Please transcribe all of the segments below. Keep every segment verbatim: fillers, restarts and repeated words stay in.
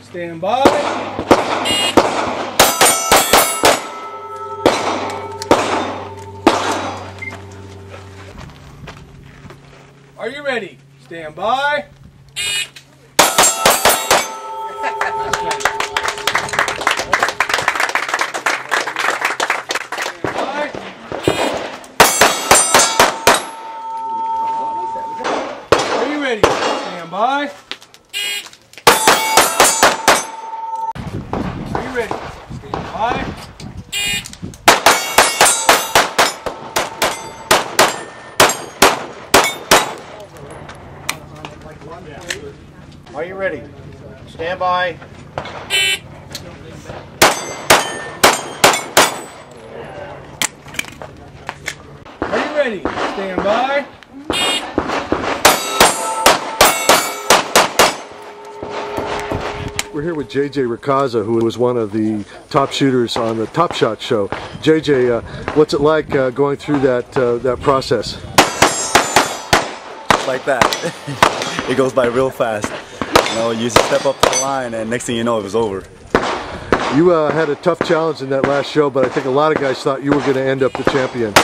stand by. Are you ready? Stand by. Stand by. Are you ready? Stand by. Are you ready? Stand by. Are you ready? Stand by. We're here with J J Racaza, who was one of the top shooters on the Top Shot show. J J, uh, what's it like uh, going through that uh, that process? Just like that. It goes by real fast. You know, you just step up to the line, and next thing you know, it was over. You uh, had a tough challenge in that last show, but I think a lot of guys thought you were going to end up the champion.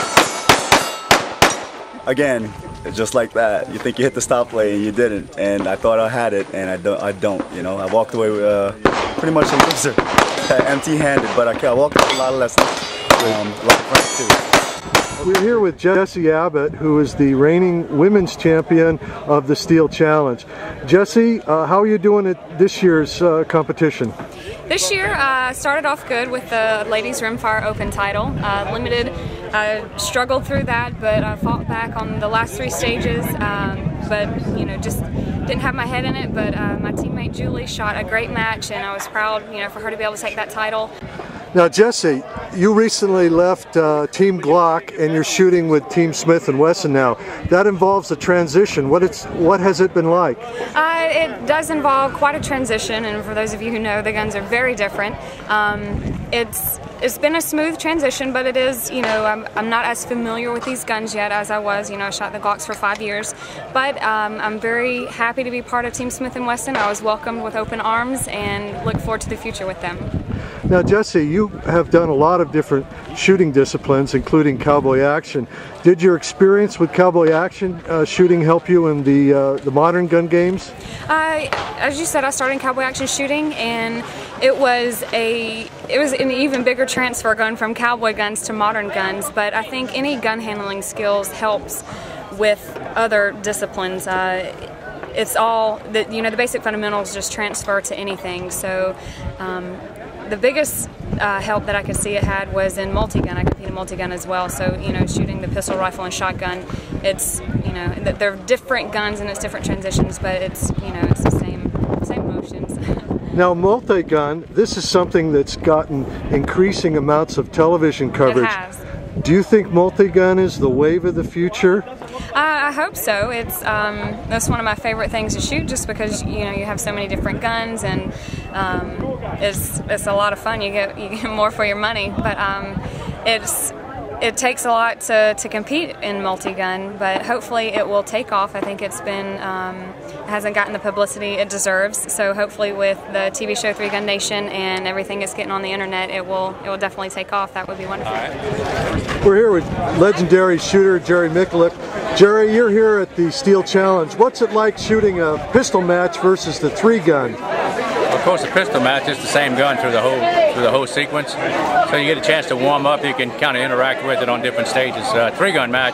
Again, just like that. You think you hit the stop play and you didn't, and I thought I had it, and I don't. I don't. You know, I walked away with, uh, pretty much a loser, empty-handed. But I, I walked away with a lot of lessons. Um, a lot of friends too. We're here with Jessie Abbate, who is the reigning women's champion of the Steel Challenge. Jessie, uh, how are you doing at this year's uh, competition? This year, I uh, started off good with the Ladies Rimfire Open title. Uh, limited, uh, struggled through that, but I fought back on the last three stages. Um, but you know, just didn't have my head in it. But uh, my teammate Julie shot a great match, and I was proud, you know, for her to be able to take that title. Now, Jessie, you recently left uh, Team Glock and you're shooting with Team Smith and Wesson now. That involves a transition. What it's what has it been like? Uh, it does involve quite a transition, and for those of you who know, the guns are very different. Um, it's it's been a smooth transition, but it is, you know, I'm, I'm not as familiar with these guns yet as I was. You know, I shot the Glocks for five years, but um, I'm very happy to be part of Team Smith and Wesson. I was welcomed with open arms and look forward to the future with them. Now, Jessie, you have done a lot of different shooting disciplines, including cowboy action. Did your experience with cowboy action uh, shooting help you in the uh, the modern gun games? Uh, as you said, I started in cowboy action shooting, and it was a it was an even bigger transfer going from cowboy guns to modern guns. But I think any gun handling skills helps with other disciplines. Uh, it's all that, you know, the basic fundamentals just transfer to anything. So. Um, The biggest uh, help that I could see it had was in multi-gun. I competed in multi-gun as well, so, you know, shooting the pistol, rifle, and shotgun, it's, you know, they're different guns and it's different transitions, but it's, you know, it's the same, same motions. Now, multi-gun, this is something that's gotten increasing amounts of television coverage. It has. Do you think multi-gun is the wave of the future? Uh, I hope so. It's um, that's one of my favorite things to shoot, just because, you know, you have so many different guns, and um, it's it's a lot of fun. You get you get more for your money, but um, it's it takes a lot to to compete in multi-gun. But hopefully it will take off. I think it's been um, it hasn't gotten the publicity it deserves. So hopefully with the T V show Three Gun Nation and everything it's getting on the internet, it will it will definitely take off. That would be wonderful. We're here with legendary shooter Jerry Miculek. Jerry, you're here at the Steel Challenge. What's it like shooting a pistol match versus the three gun? Of course, the pistol match is the same gun through the whole through the whole sequence, so you get a chance to warm up. You can kind of interact with it on different stages. Uh, three gun match,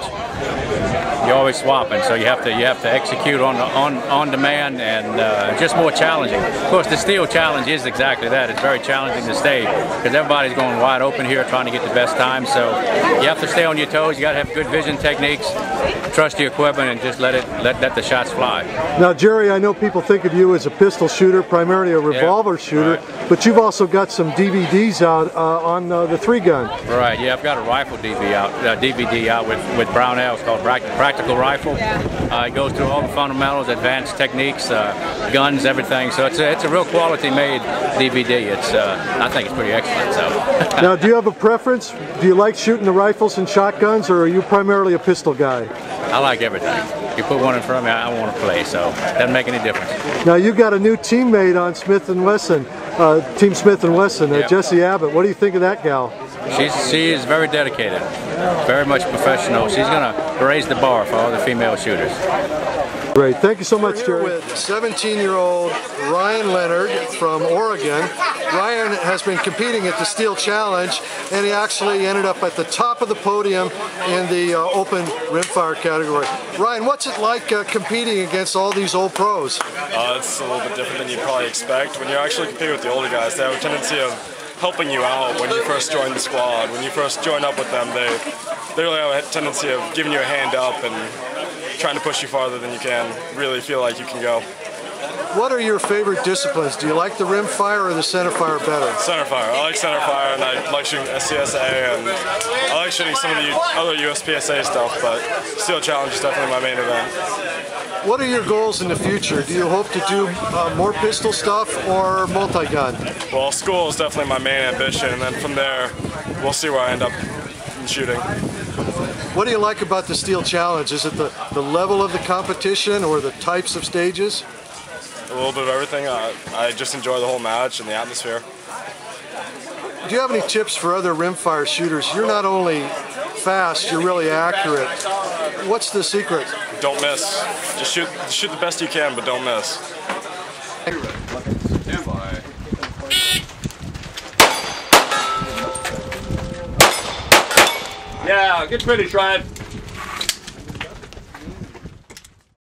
you're always swapping, so you have to you have to execute on on on demand, and uh, just more challenging. Of course, the Steel Challenge is exactly that. It's very challenging to stay, because everybody's going wide open here, trying to get the best time. So you have to stay on your toes. You got to have good vision techniques, trust your equipment, and just let it let let the shots fly. Now, Jerry, I know people think of you as a pistol shooter, primarily a revolver yeah, shooter, right. but you've also got some D V Ds out uh, on uh, the three gun. Right. Yeah, I've got a rifle D V D out, uh, D V D out with with Brownell. It's called Practical Rifle. Uh, it goes through all the fundamentals, advanced techniques, uh, guns, everything. So it's a, it's a real quality made D V D. It's uh, I think it's pretty excellent. So. Now, do you have a preference? Do you like shooting the rifles and shotguns, or are you primarily a pistol guy? I like everything. You put one in front of me, I want to play, so it doesn't make any difference. Now you've got a new teammate on Smith and Wesson, uh, Team Smith and Wesson, uh, Yeah. Jessie Abbate. What do you think of that gal? She's, she is very dedicated, very much professional. She's going to raise the bar for all the female shooters. Great. Thank you so much, We're Jerry. here with seventeen-year-old Ryan Leonard from Oregon. Ryan has been competing at the Steel Challenge, and he actually ended up at the top of the podium in the uh, open rimfire category. Ryan, what's it like uh, competing against all these old pros? Uh, it's a little bit different than you'd probably expect. When you're actually competing with the older guys, they have a tendency of helping you out when you first join the squad. When you first join up with them, they, they really have a tendency of giving you a hand up and trying to push you farther than you can, really feel like you can go. What are your favorite disciplines? Do you like the rimfire or the centerfire better? Centerfire. I like centerfire, and I like shooting S C S A, and I like shooting some of the other U S P S A stuff, but Steel Challenge is definitely my main event. What are your goals in the future? Do you hope to do uh, more pistol stuff or multi-gun? Well, school is definitely my main ambition, and then from there, we'll see where I end up in shooting. What do you like about the Steel Challenge? Is it the, the level of the competition or the types of stages? A little bit of everything. I, I just enjoy the whole match and the atmosphere. Do you have any tips for other rimfire shooters? You're not only fast, you're really accurate. What's the secret? Don't miss. Just shoot, shoot the best you can, but don't miss. Stand by. Yeah, good finish, Ryan.